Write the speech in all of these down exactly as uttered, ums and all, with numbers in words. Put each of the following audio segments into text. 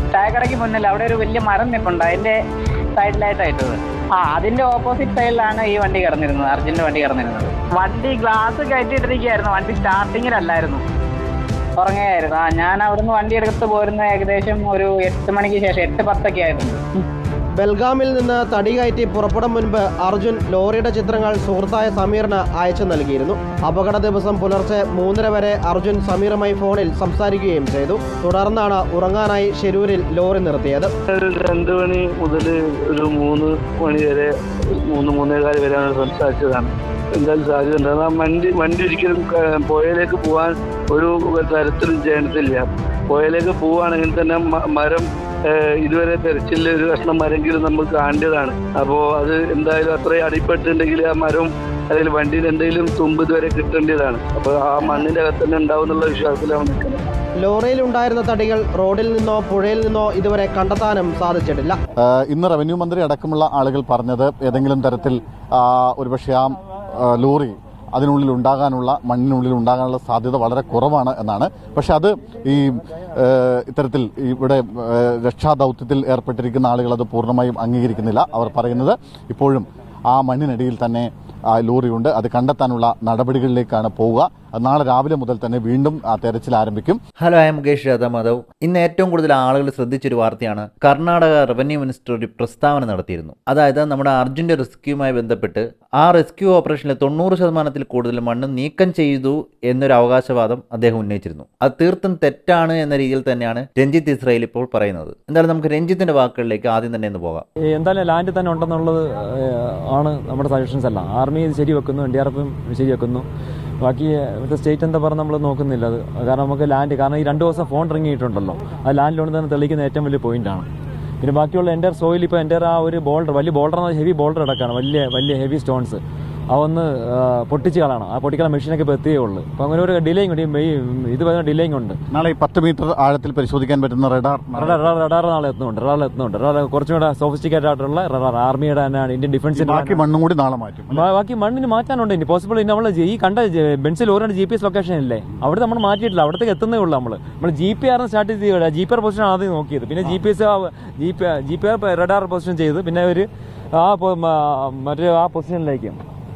ചായക്കടയ്ക്ക് മുന്നിൽ അവിടെ ഒരു വലിയ മരം നിൽപ്പുണ്ട്, അതിന്റെ സൈഡിലായിട്ടായിട്ടത്. ആ അതിന്റെ ഓപ്പോസിറ്റ് സൈഡിലാണ് ഈ വണ്ടി കിടന്നിരുന്നത്, അർജുന്റെ വണ്ടി കിടന്നിരുന്നത്. വണ്ടി ഗ്ലാസ് കയറ്റിയിട്ടിരിക്കുകയായിരുന്നു, വണ്ടി സ്റ്റാർട്ടിങ്ങിലല്ലായിരുന്നു, ഉറങ്ങുകയായിരുന്നു. ആ ഞാൻ അവിടുന്ന് വണ്ടി എടുത്ത് പോരുന്ന ഏകദേശം ഒരു എട്ട് മണിക്ക് ശേഷം, എട്ട് പത്തൊക്കെ ആയിരുന്നു. ബൽഗാമിൽ നിന്ന് തടി കയറ്റി പുറപ്പെടും മുൻപ് അർജുൻ ലോറിയുടെ ചിത്രങ്ങൾ സുഹൃത്തായ സമീറിന് അയച്ചു നൽകിയിരുന്നു. അപകട ദിവസം പുലർച്ചെ മൂന്നര വരെ അർജുൻ സമീറുമായി ഫോണിൽ സംസാരിക്കുകയും ചെയ്തു. തുടർന്നാണ് ഉറങ്ങാനായി ഷിരൂരിൽ ലോറി നിർത്തിയത്. രണ്ടു മണി മുതൽ ഒരു മൂന്ന് മണി വരെ, മൂന്ന് മൂന്നേകാല് വരെയാണ് സംസാരിച്ചതാണ്. എന്തായാലും സാധ്യത ഉണ്ട്. ആ വണ്ടി വണ്ടി ഒരിക്കലും പുഴയിലേക്ക് പോകാൻ ഒരു തരത്തിലും ചെയ്യത്തില്ല. പുഴയിലേക്ക് പോവുകയാണെങ്കിൽ തന്നെ മരം ഇതുവരെ തെരച്ചില് ഒരു കഷ്ണം മരമെങ്കിലും നമ്മൾ കാണേണ്ടതാണ്. അപ്പോൾ അത് എന്തായാലും അത്രയും അടിപ്പെട്ടിട്ടുണ്ടെങ്കിൽ ആ മരം അല്ലെങ്കിൽ വണ്ടിയിൽ എന്തെങ്കിലും തുമ്പ് ഇതുവരെ കിട്ടേണ്ടതാണ്. അപ്പോൾ ആ മണ്ണിന്റെ അകത്ത് തന്നെ ഉണ്ടാവും എന്നുള്ള വിശ്വാസത്തിലാണ് നിൽക്കുന്നത്. ലോറിയിൽ ഉണ്ടായിരുന്ന തടികൾ റോഡിൽ നിന്നോ പുഴയിൽ നിന്നോ ഇതുവരെ കണ്ടെത്താനും സാധിച്ചിട്ടില്ല. ഇന്ന് റവന്യൂ മന്ത്രി അടക്കമുള്ള ആളുകൾ പറഞ്ഞത് ഏതെങ്കിലും തരത്തിൽ ഒരുപക്ഷെ ആ ലോറി അതിനുള്ളിൽ ഉണ്ടാകാനുള്ള മണ്ണിനുള്ളിൽ ഉണ്ടാകാനുള്ള സാധ്യത വളരെ കുറവാണ് എന്നാണ്. പക്ഷെ അത് ഈ ഇത്തരത്തിൽ ഇവിടെ രക്ഷാദൗത്യത്തിൽ ഏർപ്പെട്ടിരിക്കുന്ന ആളുകൾ അത് പൂർണ്ണമായും അംഗീകരിക്കുന്നില്ല. അവർ പറയുന്നത് ഇപ്പോഴും ആ മണ്ണിനടിയിൽ തന്നെ ലോറിയുണ്ട്, അത് കണ്ടെത്താനുള്ള നടപടികളിലേക്കാണ് പോവുക. നാളെ രാവിലെ മുതൽ തന്നെ വീണ്ടും ആ തെരച്ചിൽ ആരംഭിക്കും. Hello, I'm Mukesh Radhamadhav. ഇന്ന് ഏറ്റവും കൂടുതൽ ആളുകൾ ശ്രദ്ധിച്ചൊരു വാർത്തയാണ്. കർണാടക റവന്യൂ മിനിസ്റ്റർ ഒരു പ്രസ്താവന നടത്തിയിരുന്നു. അതായത് നമ്മുടെ അർജുന്റെ റെസ്ക്യൂവുമായി ബന്ധപ്പെട്ട് ആ റെസ്ക്യൂ ഓപ്പറേഷനിൽ തൊണ്ണൂറ് ശതമാനത്തിൽ കൂടുതൽ മണ്ണ് നീക്കം ചെയ്തു എന്നൊരു അവകാശവാദം അദ്ദേഹം ഉന്നയിച്ചിരുന്നു. അത് തീർത്തും തെറ്റാണ് എന്ന രീതിയിൽ തന്നെയാണ് രഞ്ജിത്ത് ഇസ്രായേൽ ഇപ്പോൾ പറയുന്നത്. എന്തായാലും നമുക്ക് രഞ്ജിത്തിന്റെ വാക്കുകളിലേക്ക് ആദ്യം തന്നെ ഒന്ന് പോകാം. എന്തായാലും ലാൻഡ് തന്നെ ഉണ്ടെന്നുള്ളത് ആണ് നമ്മുടെ സജഷൻസ് എല്ലാം. ആർമി ഇത് ശരിവെക്കുന്നു, എൻ ഡി ആർ എഫും ശരിവെക്കുന്നു. ബാക്കി ഇവിടുത്തെ സ്റ്റേറ്റ് എന്താ പറഞ്ഞാൽ നമ്മൾ നോക്കുന്നില്ല അത്. കാരണം നമുക്ക് ലാൻഡ്, കാരണം ഈ രണ്ട് ദിവസം ഫോൺ ഇറങ്ങിയിട്ടുണ്ടല്ലോ, ആ ലാൻഡിലോണ്ട് തന്നെ തെളിയിക്കുന്ന ഏറ്റവും വലിയ പോയിന്റാണ്. പിന്നെ ബാക്കിയുള്ള എൻ്റെ സോയിൽ ഇപ്പോൾ എൻ്റെ ആ ഒരു ബോൾഡർ, വലിയ ബോൾഡർ എന്നാൽ ഹെവി ബോൾഡർ കിടക്കാണ്, വലിയ വലിയ ഹെവി സ്റ്റോൺസ്. അതൊന്ന് പൊട്ടിച്ച് കളയണം. ആ പൊട്ടിക്കാനുള്ള മെഷീനൊക്കെ ഇപ്പോൾ എത്തിയേ ഉള്ളൂ. അപ്പോൾ അങ്ങനെ ഒരു ഡിലേയും ഉണ്ട്, ഇത് പറയുന്ന ഡിലേയും ഉണ്ട്. നാളെ ഈ പത്ത് മീറ്റർ ആഴത്തിൽ പരിശോധിക്കാൻ പറ്റുന്ന റഡാർ റഡാർ നാളെ എത്തുന്നുണ്ട്. റഡാർ എത്തുന്നുണ്ട്. റഡാർ കുറച്ചും കൂടെ സോഫിസ്റ്റിക്കേറ്റഡ് ആയിട്ടുള്ള റഡാർ ആർമിയുടെ തന്നെയാണ്, ഇന്ത്യൻ ഡിഫൻസിന്റെ. ബാക്കി മണ്ണും കൂടി നാളെ മാറ്റും. ബാക്കി മണ്ണിന് മാറ്റാനുണ്ട് ഇനി പോസിബിൾ. ഇനി നമ്മൾ ഈ കണ്ട ബെൻസിൽ ഓരോ ജി പി എസ് ലൊക്കേഷൻ ഇല്ലേ, അവിടെ നമ്മൾ മാറ്റിയിട്ടില്ല, അവിടത്തേക്ക് എത്തുന്നേ ഉള്ളൂ. നമ്മൾ നമ്മൾ ജി പി ആറിന് സ്റ്റാർട്ട് ചെയ്ത് ജി പി ആർ പൊസിഷൻ ആദ്യം നോക്കിയത്, പിന്നെ G P S G P G P R radar position ചെയ്ത്, പിന്നെ ഒരു ആ മറ്റേ ആ പൊസിഷനിലേക്ക്,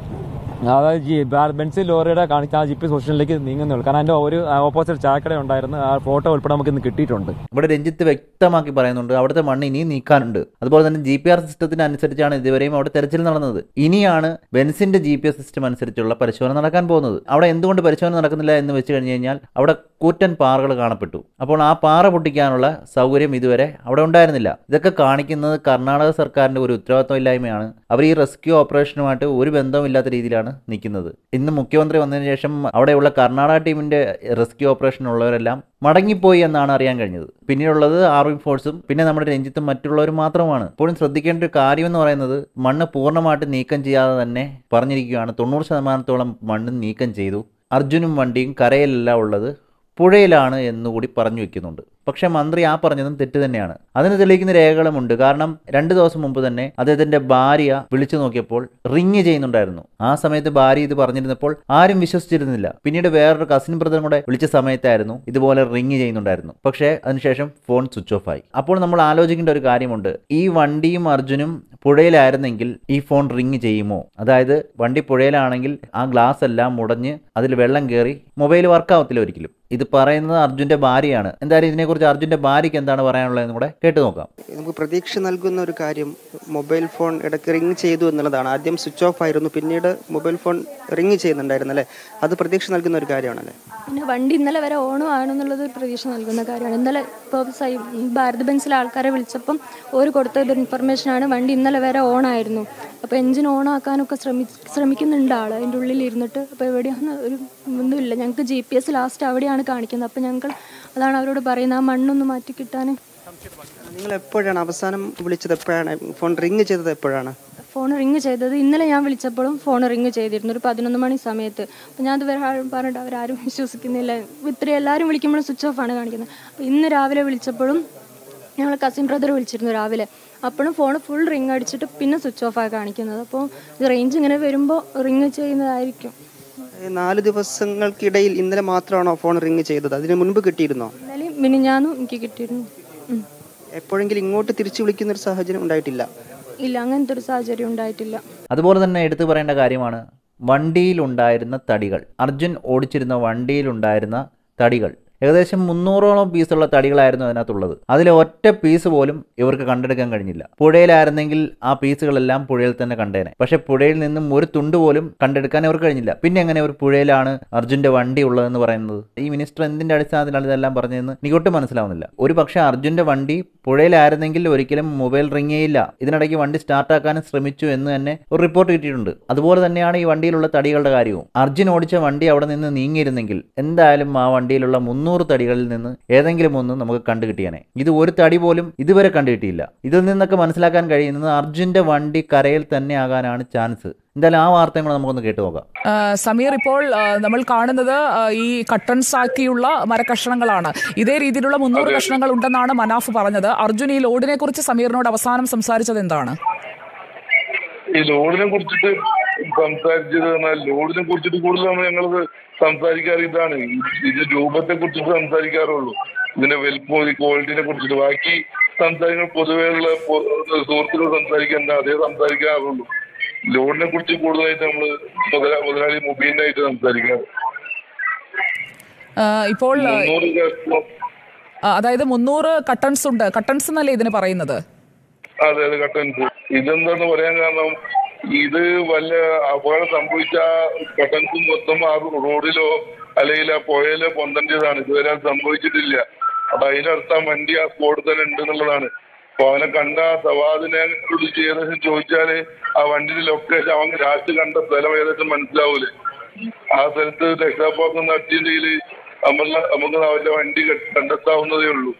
അതായത് ജി ബെൻസിൽ ലോറിയുടെ കാണിച്ച ആ ജി പി പൊസിഷനിലേക്ക് നീങ്ങുന്നുള്ളൂ. കാരണം അതിന്റെ ഒരു ഓപ്പോസിറ്റ് ചായക്കട ഉണ്ടായിരുന്നു, ആ ഫോട്ടോ ഉൾപ്പെടെ നമുക്ക് ഇന്ന് കിട്ടിയിട്ടുണ്ട്. ഇവിടെ രഞ്ജിത്ത് വ്യക്തമാക്കി പറയുന്നുണ്ട് അവിടുത്തെ മണ്ണ് ഇനിയും നീക്കാനുണ്ട്. അതുപോലെ തന്നെ ജി പി ആർ സിസ്റ്റത്തിന് അനുസരിച്ചാണ് ഇതുവരെയും അവിടെ തെരച്ചിൽ നടന്നത്. ഇനിയാണ് ബെൻസിന്റെ ജി പി എസ് സിസ്റ്റം അനുസരിച്ചുള്ള പരിശോധന നടക്കാൻ പോകുന്നത്. അവിടെ എന്തുകൊണ്ട് പരിശോധന നടക്കുന്നില്ല എന്ന് വെച്ച് കഴിഞ്ഞ് കഴിഞ്ഞാൽ അവിടെ കൂറ്റൻ പാറകൾ കാണപ്പെട്ടു. അപ്പോൾ ആ പാറ പൊട്ടിക്കാനുള്ള സൗകര്യം ഇതുവരെ അവിടെ ഉണ്ടായിരുന്നില്ല. ഇതൊക്കെ കാണിക്കുന്നത് കർണാടക സർക്കാരിന്റെ ഒരു ഉത്തരവാദിത്വമില്ലായ്മയാണ്. അവർ ഈ റെസ്ക്യൂ ഓപ്പറേഷനുമായിട്ട് ഒരു ബന്ധവുമില്ലാത്ത രീതിയിലാണ് നിൽക്കുന്നത്. ഇന്ന് മുഖ്യമന്ത്രി വന്നതിന് ശേഷം അവിടെയുള്ള കർണാടക ടീമിന്റെ റെസ്ക്യൂ ഓപ്പറേഷൻ ഉള്ളവരെല്ലാം മടങ്ങിപ്പോയി എന്നാണ് അറിയാൻ കഴിഞ്ഞത്. പിന്നീടുള്ളത് ആർമി ഫോഴ്സും പിന്നെ നമ്മുടെ രഞ്ജിത്തും മറ്റുള്ളവരും മാത്രമാണ്. ഇപ്പോഴും ശ്രദ്ധിക്കേണ്ട ഒരു കാര്യം എന്ന് പറയുന്നത് മണ്ണ് പൂർണ്ണമായിട്ട് നീക്കം ചെയ്യാതെ തന്നെ പറഞ്ഞിരിക്കുകയാണ്. തൊണ്ണൂറ് ശതമാനത്തോളം മണ്ണ് നീക്കം ചെയ്തു. അർജുനും വണ്ടിയും കരയിലല്ല ഉള്ളത്, പുഴയിലാണ് എന്നുകൂടി പറഞ്ഞു വെക്കുന്നുണ്ട്. പക്ഷെ മന്ത്രി ആ പറഞ്ഞതും തെറ്റ് തന്നെയാണ്. അതിന് തെളിയിക്കുന്ന രേഖകളുമുണ്ട്. കാരണം രണ്ട് ദിവസം മുമ്പ് തന്നെ അദ്ദേഹത്തിന്റെ ഭാര്യ വിളിച്ചു നോക്കിയപ്പോൾ റിങ് ചെയ്യുന്നുണ്ടായിരുന്നു. ആ സമയത്ത് ഭാര്യ ഇത് പറഞ്ഞിരുന്നപ്പോൾ ആരും വിശ്വസിച്ചിരുന്നില്ല. പിന്നീട് വേറൊരു കസിൻ ബ്രദറും കൂടെ വിളിച്ച സമയത്തായിരുന്നു ഇതുപോലെ റിങ് ചെയ്യുന്നുണ്ടായിരുന്നു. പക്ഷേ അതിനുശേഷം ഫോൺ സ്വിച്ച് ഓഫ് ആയി. അപ്പോൾ നമ്മൾ ആലോചിക്കേണ്ട ഒരു കാര്യമുണ്ട്, ഈ വണ്ടിയും അർജുനും പുഴയിലായിരുന്നെങ്കിൽ ഈ ഫോൺ റിങ് ചെയ്യുമോ? അതായത് വണ്ടി പുഴയിലാണെങ്കിൽ ആ ഗ്ലാസ് എല്ലാം മുടഞ്ഞ് അതിൽ വെള്ളം കയറി മൊബൈൽ വർക്കാവത്തില്ല ഒരിക്കലും. ഇത് പറയുന്നത് അർജുന്റെ ഭാര്യയാണ്. എന്തായാലും ഇതിനെക്കുറിച്ച് അർജുന്റെ ഭാര്യയ്ക്ക് എന്താണ് പറയാനുള്ളതെന്ന് കൂടെ കേട്ടു നോക്കാം. നമുക്ക് പ്രതീക്ഷ നൽകുന്ന ഒരു കാര്യം മൊബൈൽ ഫോൺ ഇടയ്ക്ക് റിങ് ചെയ്തു എന്നുള്ളതാണ്. ആദ്യം സ്വിച്ച് ഓഫ് ആയിരുന്നു, പിന്നീട് മൊബൈൽ ഫോൺ റിങ് ചെയ്യുന്നുണ്ടായിരുന്നു അല്ലേ? അത് പ്രതീക്ഷ നൽകുന്ന ഒരു കാര്യമാണല്ലേ? പിന്നെ വണ്ടി ഇന്നലെ വരെ ഓണോ ആണെന്നുള്ളത് ഒരു പ്രതീക്ഷ നൽകുന്ന കാര്യമാണ്. ഇന്നലെ ഇപ്പോൾ ഭാരത് ബെൻസിലെ ആൾക്കാരെ വിളിച്ചപ്പം ഒരു കൊടുത്ത ഒരു ഇൻഫർമേഷനാണ് വണ്ടി ഇന്നലെ വരെ ഓൺ ആയിരുന്നു. അപ്പോൾ എഞ്ചിൻ ഓൺ ആക്കാനൊക്കെ ശ്രമി ശ്രമിക്കുന്നുണ്ട് ആൾ അതിൻ്റെ ഉള്ളിൽ ഇരുന്നിട്ട്. അപ്പോൾ എവിടെയാണ് ഒരു ഒന്നുമില്ല, ഞങ്ങൾക്ക് ജി പി എസ് ലാസ്റ്റ് അവിടെയാണ് കാണിക്കുന്നത്. അപ്പോൾ ഞങ്ങൾ അതാണ് അവരോട് പറയുന്നത്, ആ മണ്ണൊന്ന് മാറ്റി കിട്ടാൻ. നിങ്ങൾ എപ്പോഴാണ് അവസാനം വിളിച്ചത്? എപ്പോഴാണ് ഫോൺ റിങ് ചെയ്തത്? എപ്പോഴാണ് ഫോൺ റിങ് ചെയ്തത്? ഇന്നലെ ഞാൻ വിളിച്ചപ്പോഴും ഫോൺ റിങ് ചെയ്തിരുന്നു, ഒരു പതിനൊന്ന് മണി സമയത്ത്. അപ്പോൾ ഞാൻ അതുവരെ പറഞ്ഞിട്ട് അവരാരും വിശ്വസിക്കുന്നില്ല. ഇത്രയും എല്ലാവരും വിളിക്കുമ്പോഴും സ്വിച്ച് ഓഫ് ആണ് കാണിക്കുന്നത്. അപ്പോൾ ഇന്ന് രാവിലെ വിളിച്ചപ്പോഴും ഞങ്ങൾ കസിൻ ബ്രദർ വിളിച്ചിരുന്നു രാവിലെ, അപ്പോഴും ഫോൺ ഫുൾ റിങ് അടിച്ചിട്ട് പിന്നെ സ്വിച്ച് ഓഫ് ആയി കാണിക്കുന്നത്. അപ്പോൾ റേഞ്ച് ഇങ്ങനെ വരുമ്പോൾ റിങ് ചെയ്യുന്നതായിരിക്കും. നാല് ദിവസങ്ങൾക്കിടയിൽ ഇന്നലെ മാത്രമാണോ ഫോൺ റിങ് ചെയ്തത്? അതിന് മുൻപ് കിട്ടിയിരുന്നോ? ഇന്നലെയും മിനിഞ്ഞാന്നും എനിക്ക് കിട്ടിയിരുന്നു. എപ്പോഴെങ്കിലും ഇങ്ങോട്ട് തിരിച്ചു വിളിക്കുന്ന ഒരു സാഹചര്യം ഉണ്ടായിട്ടില്ല? ഇല്ല, അങ്ങനത്തെ ഒരു സാഹചര്യം ഉണ്ടായിട്ടില്ല. അതുപോലെ തന്നെ എടുത്തു പറയേണ്ട കാര്യമാണ് വണ്ടിയിലുണ്ടായിരുന്ന തടികൾ. അർജുൻ ഓടിച്ചിരുന്ന വണ്ടിയിലുണ്ടായിരുന്ന തടികൾ ഏകദേശം മുന്നൂറോളം പീസുള്ള തടികളായിരുന്നു അതിനകത്തുള്ളത്. അതിൽ ഒറ്റ പീസ് പോലും ഇവർക്ക് കണ്ടെടുക്കാൻ കഴിഞ്ഞില്ല. പുഴയിലായിരുന്നെങ്കിൽ ആ പീസുകളെല്ലാം പുഴയിൽ തന്നെ കണ്ടേനെ. പക്ഷെ പുഴയിൽ നിന്നും ഒരു തുണ്ട് പോലും കണ്ടെടുക്കാൻ ഇവർക്ക് കഴിഞ്ഞില്ല. പിന്നെ എങ്ങനെ ഒരു പുഴയിലാണ് അർജുന്റെ വണ്ടി ഉള്ളതെന്ന് പറയുന്നത്? ഈ മിനിസ്റ്റർ എന്തിന്റെ അടിസ്ഥാനത്തിലാണ് ഇതെല്ലാം പറഞ്ഞതെന്ന് എനിക്കൊട്ടും മനസ്സിലാവുന്നില്ല. ഒരു പക്ഷേ അർജുന്റെ വണ്ടി പുഴയിലായിരുന്നെങ്കിൽ ഒരിക്കലും മൊബൈൽ റിംഗ് ചെയ്യില്ല. ഇതിനിടയ്ക്ക് വണ്ടി സ്റ്റാർട്ടാക്കാനും ശ്രമിച്ചു എന്ന് തന്നെ ഒരു റിപ്പോർട്ട് കിട്ടിയിട്ടുണ്ട്. അതുപോലെ തന്നെയാണ് ഈ വണ്ടിയിലുള്ള തടികളുടെ കാര്യവും. അർജുൻ ഓടിച്ച വണ്ടി അവിടെ നിന്ന് നീങ്ങിയിരുന്നെങ്കിൽ എന്തായാലും ആ വണ്ടിയിലുള്ള മുന്നൂറ് തടികളിൽ നിന്ന് ഏതെങ്കിലും ഒന്ന് നമുക്ക് കണ്ടു കിട്ടിയാനെ. ഇത് ഒരു തടി പോലും ഇതുവരെ കണ്ടു കിട്ടിയില്ല. ഇതിൽ നിന്നൊക്കെ മനസ്സിലാക്കാൻ കഴിയുന്നത് അർജുന്റെ വണ്ടി കരയിൽ തന്നെ ആകാനാണ് ചാൻസ്. എന്തായാലും ആ വാർത്തകൾ നമുക്കൊന്ന് കേട്ടു നോക്കാം. സമീർ, ഇപ്പോൾ നമ്മൾ കാണുന്നത് ഈ കട്ടൺസ് ആക്കിയുള്ള മരക്കഷ്ണങ്ങളാണ്. ഇതേ രീതിയിലുള്ള മുന്നൂറ് കഷ്ണങ്ങൾ ഉണ്ടെന്നാണ് മനാഫ് പറഞ്ഞത്. അർജുൻ ഈ ലോഡിനെ കുറിച്ച് സമീറിനോട് അവസാനം സംസാരിച്ചത് എന്താണ്? ഈ ലോഡിനെ കുറിച്ചിട്ട് സംസാരിച്ചത് പറഞ്ഞാൽ ലോഡിനെ കുറിച്ചിട്ട് കൂടുതൽ ഞങ്ങളത് സംസാരിക്കാറ് ഇതാണ്. ഇത് രൂപത്തെ കുറിച്ചിട്ട് സംസാരിക്കാറുള്ളൂ. ഇതിന്റെ വലുപ്പം ക്വാളിറ്റിനെ കുറിച്ചിട്ട്. ബാക്കി സംസാരിക്കാൻ പൊതുവെയുള്ള സുഹൃത്തുക്കൾ സംസാരിക്കാൻ അതേ സംസാരിക്കാറുള്ളൂ. ലോഡിനെ കുറിച്ച് കൂടുതലായിട്ട് നമ്മള് മുതലാളി മുബീനായിട്ട് സംസാരിക്കാറ്. ഇപ്പോൾ അതായത് മുന്നൂറ് കട്ടൺസ് ഉണ്ട്. കട്ടൺസ് എന്നല്ലേ ഇതിന് പറയുന്നത്? അതെ അതെ, കട്ടൻസ്. ഇതെന്താന്ന് പറയാൻ കാരണം ഇത് വല്ല അപകടം സംഭവിച്ച കട്ടൻസ് മൊത്തം ആ റോഡിലോ അല്ലെങ്കിൽ ആ പുഴയിലോ പൊന്തേണ്ടതാണ്. ഇതുവരെ സംഭവിച്ചിട്ടില്ല. അപ്പൊ അതിനർത്ഥം വണ്ടി ആ സ്പോട്ടിൽ തന്നെ ഉണ്ട് എന്നുള്ളതാണ്. അപ്പൊ അവനെ കണ്ട സവാദിനെ കുറിച്ച് ഏകദേശം ചോദിച്ചാല് ആ വണ്ടിയുടെ ലൊക്കേഷൻ അവൻ ലാസ്റ്റ് കണ്ട സ്ഥലം ഏകദേശം മനസ്സിലാവൂലേ. ആ സ്ഥലത്ത് രക്ഷാപ്രവർത്തനം നടത്തിയെങ്കിൽ നമ്മൾ നമുക്ക് അവന്റെ വണ്ടി കണ്ടെത്താവുന്നതേ ഉള്ളൂ.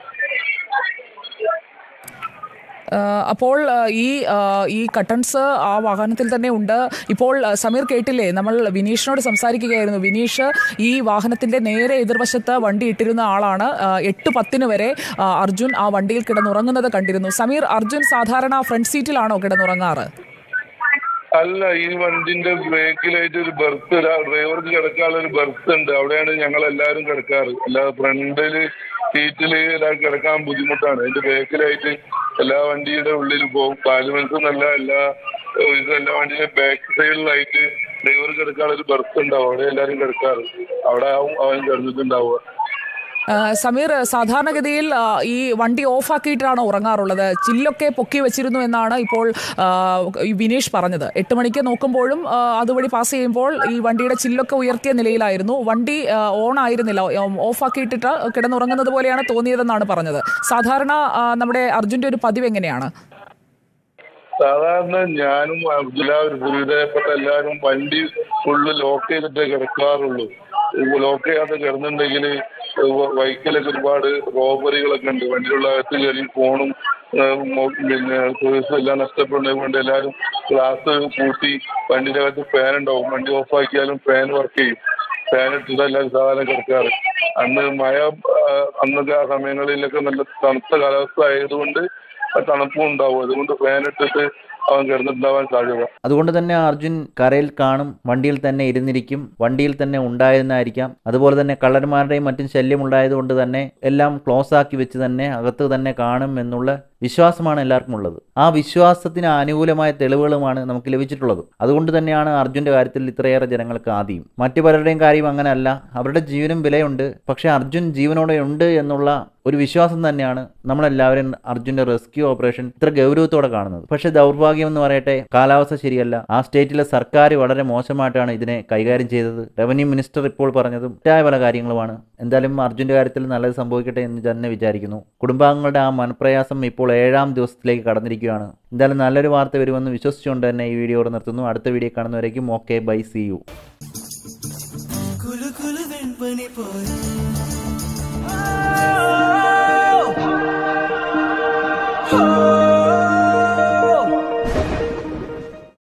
അപ്പോൾ ഈ ഈ കട്ടൺസ് ആ വാഹനത്തിൽ തന്നെ ഉണ്ട്. ഇപ്പോൾ സമീർ കേട്ടില്ലേ, നമ്മൾ വിനീഷിനോട് സംസാരിക്കുകയായിരുന്നു. വിനീഷ് ഈ വാഹനത്തിന്റെ നേരെ എതിർവശത്ത് വണ്ടി ഇട്ടിരുന്ന ആളാണ്. എട്ട് പത്തിന് വരെ അർജുൻ ആ വണ്ടിയിൽ കിടന്നുറങ്ങുന്നത് കണ്ടിരുന്നു. സമീർ, അർജുൻ സാധാരണ ഫ്രണ്ട് സീറ്റിലാണോ കിടന്നുറങ്ങാറ്? അല്ല, ഈ വണ്ടിന്റെ ബ്രേക്കിലായിട്ട് ഒരു ബെർത്ത്, ഡ്രൈവർക്ക് കിടക്കാനുള്ള ഒരു ബെർത്ത് ഉണ്ട്. അവിടെയാണ് ഞങ്ങൾ എല്ലാവരും കിടക്കാറ്. അല്ലാതെ ഫ്രണ്ടില് സീറ്റില് ഒരാൾക്ക് കിടക്കാൻ ബുദ്ധിമുട്ടാണ്. അതിന്റെ ബ്രേക്കിലായിട്ട് എല്ലാ വണ്ടിയുടെ ഉള്ളിൽ പോകും. പാർലമെന്റ് എന്നല്ല, എല്ലാ എല്ലാ വണ്ടിയുടെ ബാക്ക് സൈഡിലായിട്ട് ഡ്രൈവർ കിടക്കാനുള്ള ഒരു ബെർത്ത് ഉണ്ടാവും. അവിടെ എല്ലാവരും കിടക്കാറ്. അവിടെ ആവും അവൻ കിടന്നിട്ടുണ്ടാവുക. സമീർ, സാധാരണഗതിയിൽ ഈ വണ്ടി ഓഫാക്കിയിട്ടാണോ ഉറങ്ങാറുള്ളത്? ചില്ലൊക്കെ പൊക്കി വെച്ചിരുന്നു എന്നാണ് ഇപ്പോൾ വിനീഷ് പറഞ്ഞത്. എട്ട് മണിക്ക് നോക്കുമ്പോഴും അതുവഴി പാസ് ചെയ്യുമ്പോൾ ഈ വണ്ടിയുടെ ചില്ലൊക്കെ ഉയർത്തിയ നിലയിലായിരുന്നു. വണ്ടി ഓൺ ആയിരുന്നില്ല, ഓഫാക്കിയിട്ടിട്ട് കിടന്നുറങ്ങുന്നത് പോലെയാണ് തോന്നിയതെന്നാണ് പറഞ്ഞത്. സാധാരണ നമ്മുടെ അർജുന്റെ ഒരു പതിവ് എങ്ങനെയാണ്? സാധാരണ ഞാനും അബ്ദുല്ല ഒരുവിധപ്പെട്ട എല്ലാവരും വണ്ടി ഫുള്ള് ലോക്ക് ചെയ്തിട്ടേ കിടക്കാറുള്ളൂ. ലോക്ക് ചെയ്യാതെ കിടന്നുണ്ടെങ്കിൽ വൈക്കലൊക്കെ ഒരുപാട് റോബറികളൊക്കെ ഉണ്ട്. വണ്ടിയിലുള്ള അകത്ത് കയറി ഫോണും പിന്നെ പേഴ്സും എല്ലാം നഷ്ടപ്പെടുന്നത് കൊണ്ട് എല്ലാവരും ഗ്ലാസ് കൂട്ടി വണ്ടിയുടെ അകത്ത് ഫാൻ ഉണ്ടാവും. വണ്ടി ഓഫാക്കിയാലും ഫാൻ വർക്ക് ചെയ്യും. ഫാൻ ഇട്ടിട്ട് എല്ലാവരും സാധാരണ കിടക്കാറ്. അന്ന് മഴ അന്നത്തെ ആ സമയങ്ങളിലൊക്കെ നല്ല തണുത്ത കാലാവസ്ഥ ആയതുകൊണ്ട് തണുപ്പും ഉണ്ടാവും. അതുകൊണ്ട് ഫാൻ ഇട്ടിട്ട് അവൻ കിടന്നിട്ടുണ്ടാവാൻ സാധ്യത. അതുകൊണ്ട് തന്നെ അർജുൻ കരയിൽ കാണും, വണ്ടിയിൽ തന്നെ ഇരുന്നിരിക്കും, വണ്ടിയിൽ തന്നെ ഉണ്ടായിരുന്നായിരിക്കാം. അതുപോലെ തന്നെ കള്ളന്മാരുടെയും മറ്റും ശല്യം ഉണ്ടായതുകൊണ്ട് തന്നെ എല്ലാം ക്ലോസ് ആക്കി വെച്ച് തന്നെ അകത്ത് തന്നെ കാണും എന്നുള്ള വിശ്വാസമാണ് എല്ലാവർക്കും ഉള്ളത്. ആ വിശ്വാസത്തിന് അനുകൂലമായ തെളിവുകളുമാണ് നമുക്ക് ലഭിച്ചിട്ടുള്ളത്. അതുകൊണ്ട് തന്നെയാണ് അർജുൻ്റെ കാര്യത്തിൽ ഇത്രയേറെ ജനങ്ങൾക്ക് ആദ്യം. മറ്റു പലരുടെയും കാര്യം അങ്ങനെയല്ല. അവരുടെ ജീവനും വിലയുണ്ട്. പക്ഷേ അർജുൻ ജീവനോടെ ഉണ്ട് എന്നുള്ള ഒരു വിശ്വാസം തന്നെയാണ് നമ്മളെല്ലാവരും അർജുൻ്റെ റെസ്ക്യൂ ഓപ്പറേഷൻ ഇത്ര ഗൗരവത്തോടെ കാണുന്നത്. പക്ഷേ ദൗർഭാഗ്യം എന്ന് പറയട്ടെ, കാലാവസ്ഥ ശരിയല്ല. ആ സ്റ്റേറ്റിലെ സർക്കാർ വളരെ മോശമായിട്ടാണ് ഇതിനെ കൈകാര്യം ചെയ്തത്. റവന്യൂ മിനിസ്റ്റർ ഇപ്പോൾ പറഞ്ഞതും തെറ്റായ പല കാര്യങ്ങളുമാണ്. എന്തായാലും അർജുൻ്റെ കാര്യത്തിൽ നല്ലത് സംഭവിക്കട്ടെ എന്ന് തന്നെ വിചാരിക്കുന്നു. കുടുംബാംഗങ്ങളുടെ ആ മനപ്രയാസം ഇപ്പോൾ ഏഴാം ദിവസത്തിലേക്ക് കടന്നിരിക്കുകയാണ്. എന്തായാലും നല്ലൊരു വാർത്ത വരുമെന്ന് വിശ്വസിച്ചുകൊണ്ട് തന്നെ ഈ വീഡിയോ നിർത്തുന്നു. അടുത്ത വീഡിയോ കാണുന്നവരേക്കും ഓക്കെ, ബൈ, സി യു.